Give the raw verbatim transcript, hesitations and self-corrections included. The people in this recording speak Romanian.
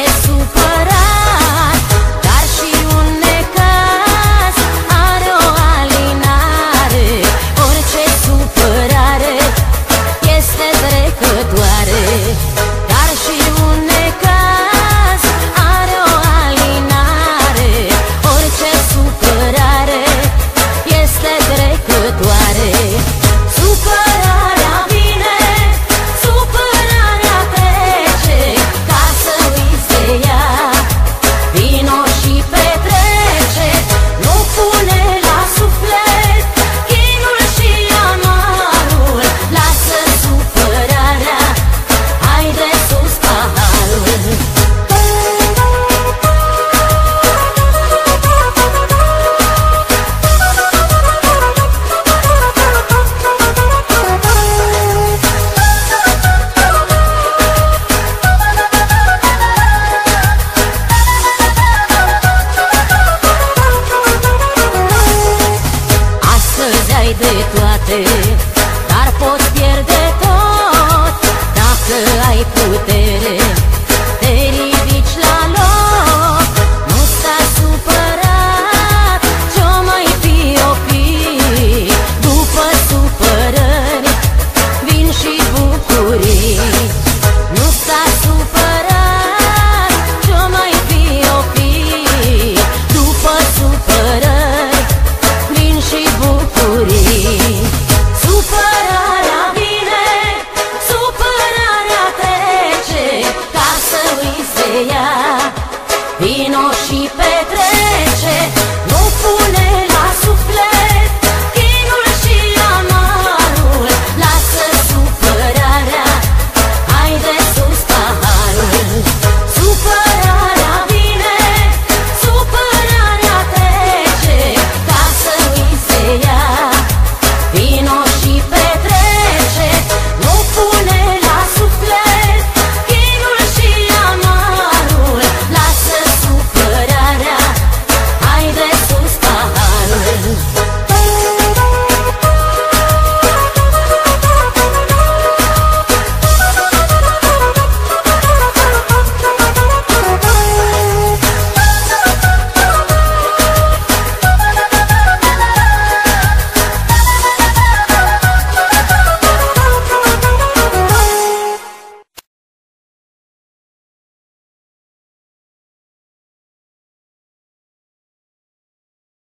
supărat, dar și un necaz are o alinare. Orice supărare este trecătoare, dar și un necaz are o alinare. Orice supărare este trecătoare. Supărarea vine, supărarea trece, ca să uiți de ea, vino și petrece. Nu pune la suflet chinul și amarul, lasă supărarea, haide sus paharul. Astăzi ai de toate, dar poți pierde tot. Dacă ai putere, te ridici la loc. Nu sta supărat, ce-o mai fi opi. După supărări vin și bucurii. Nu sta supărat, ce-o mai fi opi. După supărări vin și bucurii. Supărarea vine, supărarea trece, ca să uiți de ea, vino